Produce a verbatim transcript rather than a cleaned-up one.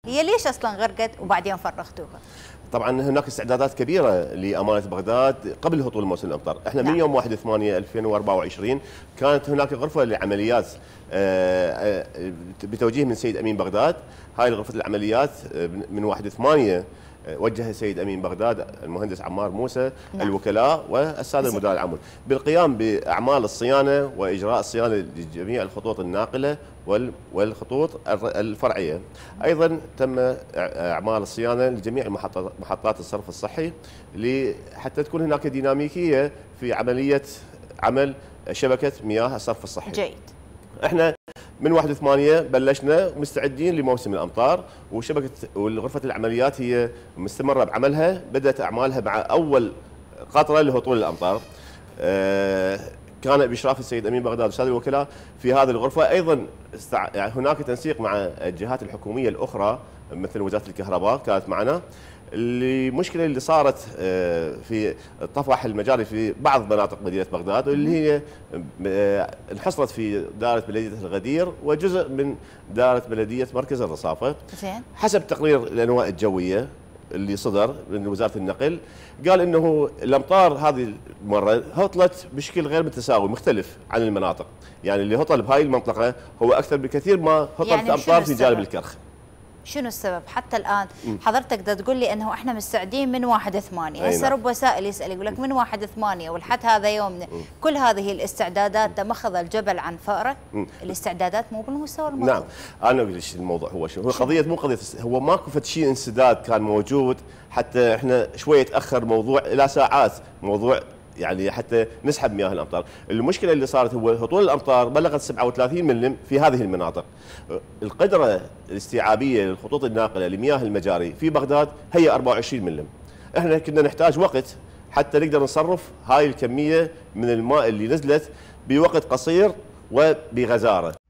هي ليش اصلا غرقت وبعدين فرغتوها؟ طبعا هناك استعدادات كبيره لامانه بغداد قبل هطول موسم الامطار، احنا نعم. من يوم واحد ثمانية ألفين وأربعة وعشرين كانت هناك غرفه لعمليات بتوجيه من سيد امين بغداد. هاي غرفه العمليات من واحد ثمانية وجه السيد امين بغداد المهندس عمار موسى نعم. الوكلاء والساده المدراء العام بالقيام باعمال الصيانه واجراء الصيانه لجميع الخطوط الناقله والخطوط الفرعيه. ايضا تم اعمال الصيانه لجميع محطات الصرف الصحي حتى تكون هناك ديناميكيه في عمليه عمل شبكه مياه الصرف الصحي. جيد. احنا من واحد ثمانية بلشنا مستعدين لموسم الامطار، وشبكه وغرفه العمليات هي مستمره بعملها، بدات اعمالها مع اول قطره لهطول الامطار. آه كان باشراف السيد امين بغداد واستاذ الوكلاء في هذه الغرفه. ايضا استع... يعني هناك تنسيق مع الجهات الحكوميه الاخرى مثل وزاره الكهرباء كانت معنا. المشكله اللي صارت في طفح المجاري في بعض مناطق مدينه بغداد واللي هي انحصرت في دائره بلديه الغدير وجزء من دائره بلديه مركز الرصافه. زين. حسب تقرير الانواء الجويه اللي صدر من وزاره النقل قال انه الامطار هذه المره هطلت بشكل غير متساوي مختلف عن المناطق، يعني اللي هطل بهاي المنطقه هو اكثر بكثير ما هطلت يعني امطار في جانب الكرخ. شنو السبب حتى الان؟ حضرتك دا تقول لي انه احنا مستعدين من واحد ثمانية، هسه رب وسائل يسال يقول لك من واحد ثمانية ولحد هذا يومنا، كل هذه الاستعدادات ده ماخذ الجبل عن فأره، الاستعدادات مو بالمستوى المطلوب. نعم، انا اقول لك الموضوع هو شو، هو قضيه مو قضيه، هو ماكو فد شيء انسداد كان موجود حتى احنا شويه تاخر موضوع الى ساعات موضوع يعني حتى نسحب مياه الامطار. المشكله اللي صارت هو هطول الامطار بلغت سبعة وثلاثين ملم في هذه المناطق. القدره الاستيعابيه للخطوط الناقله لمياه المجاري في بغداد هي أربعة وعشرين ملم. احنا كنا نحتاج وقت حتى نقدر نصرف هاي الكميه من الماء اللي نزلت بوقت قصير وبغزاره.